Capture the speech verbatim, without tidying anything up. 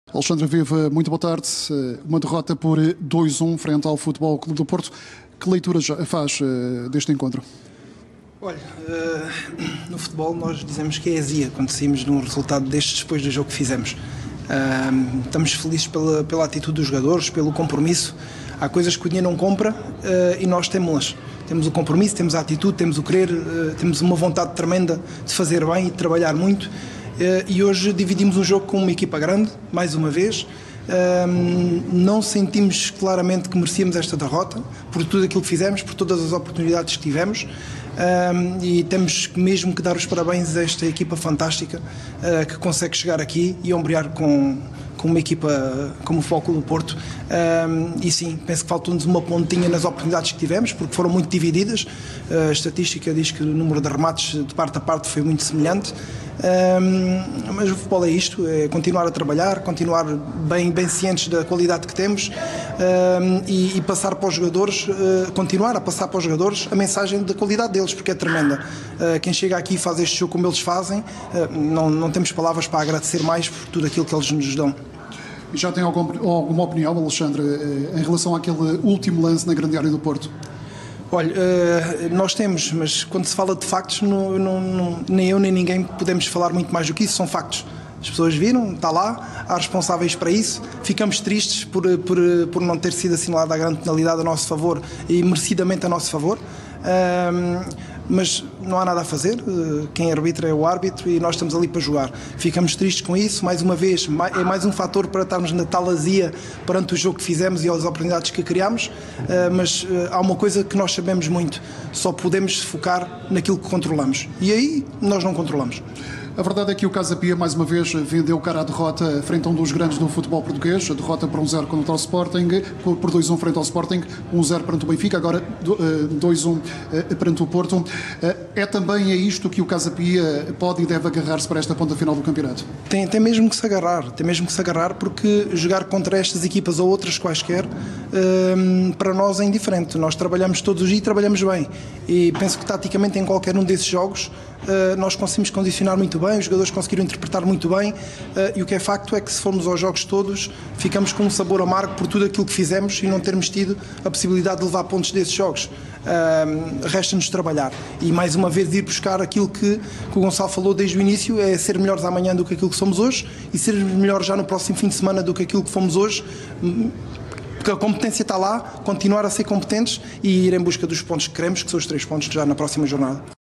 Alexandre Viva, muito boa tarde. Uma derrota por dois a um frente ao Futebol Clube do Porto. Que leitura faz deste encontro? Olha, no futebol nós dizemos que é azia quando saímos de um resultado destes depois do jogo que fizemos. Estamos felizes pela, pela atitude dos jogadores, pelo compromisso. Há coisas que o dinheiro não compra e nós temos-las. Temos o compromisso, temos a atitude, temos o querer, temos uma vontade tremenda de fazer bem e de trabalhar muito. E hoje dividimos um jogo com uma equipa grande, mais uma vez. Não sentimos claramente que merecíamos esta derrota, por tudo aquilo que fizemos, por todas as oportunidades que tivemos. E temos mesmo que dar os parabéns a esta equipa fantástica que consegue chegar aqui e ombrear com, com uma equipa como o Futebol Clube do Porto. E sim, penso que faltou-nos uma pontinha nas oportunidades que tivemos, porque foram muito divididas. A estatística diz que o número de remates de parte a parte foi muito semelhante. Um, mas o futebol é isto, é continuar a trabalhar, continuar bem, bem cientes da qualidade que temos um, e, e passar para os jogadores, uh, continuar a passar para os jogadores a mensagem da qualidade deles, porque é tremenda. Uh, quem chega aqui e faz este jogo como eles fazem, uh, não, não temos palavras para agradecer mais por tudo aquilo que eles nos dão. Já tem algum, alguma opinião, Alexandre, em relação àquele último lance na grande área do Porto? Olha, nós temos, mas quando se fala de factos, não, não, não, nem eu nem ninguém podemos falar muito mais do que isso, são factos. As pessoas viram, está lá, há responsáveis para isso. Ficamos tristes por, por, por não ter sido assinalada a grande penalidade a nosso favor e merecidamente a nosso favor. Um, mas não há nada a fazer, quem arbitra é o árbitro e nós estamos ali para jogar. Ficamos tristes com isso, mais uma vez, é mais um fator para estarmos na tal azia perante o jogo que fizemos e as oportunidades que criámos, mas há uma coisa que nós sabemos muito, só podemos focar naquilo que controlamos e aí nós não controlamos. A verdade é que o Casa Pia, mais uma vez, vendeu cara à derrota frente a um dos grandes do futebol português. A derrota por um zero contra o Sporting, por dois a um frente ao Sporting, um zero perante o Benfica, agora dois a um perante o Porto. É também a isto que o Casa Pia pode e deve agarrar-se para esta ponta final do campeonato? Tem, tem mesmo que se agarrar, tem mesmo que se agarrar, porque jogar contra estas equipas ou outras quaisquer, um, para nós é indiferente. Nós trabalhamos todos os dias e trabalhamos bem. E penso que taticamente em qualquer um desses jogos uh, nós conseguimos condicionar muito bem, os jogadores conseguiram interpretar muito bem, uh, e o que é facto é que se formos aos jogos todos ficamos com um sabor amargo por tudo aquilo que fizemos e não termos tido a possibilidade de levar pontos desses jogos. Uh, resta-nos trabalhar e mais uma vez ir buscar aquilo que, que o Gonçalo falou desde o início, é ser melhores amanhã do que aquilo que somos hoje e ser melhores já no próximo fim de semana do que aquilo que fomos hoje, porque a competência está lá, continuar a ser competentes e ir em busca dos pontos que queremos, que são os três pontos já na próxima jornada.